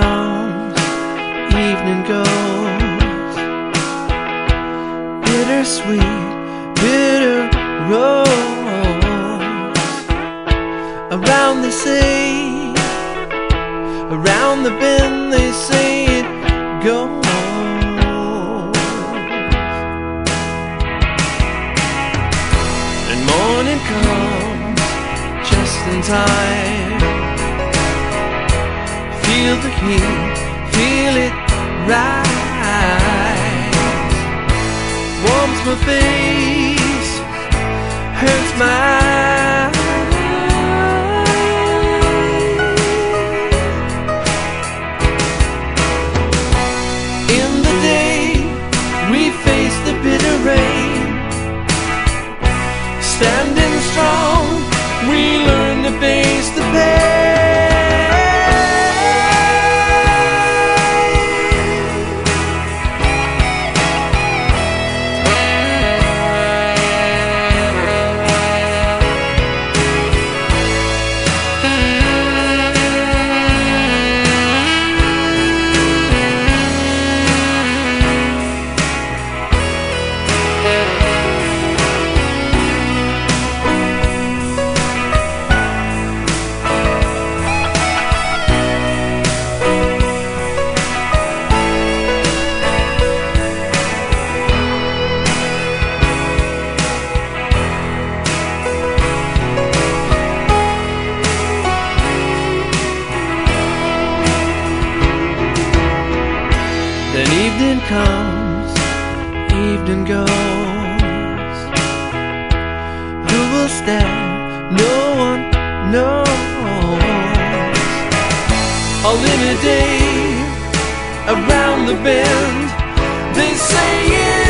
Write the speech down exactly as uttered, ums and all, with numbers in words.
comes, evening goes. Bittersweet, bitter rose. Around they say, around the bend they say it goes. And morning comes just in time. Feel the heat, feel it rise. Warms my face, hurts my eyes. In the day we face the bitter rain. Standing strong, we learn to face the pain. Then evening comes, evening goes. Who will stand? No one knows. All in a day, around the bend, they say it.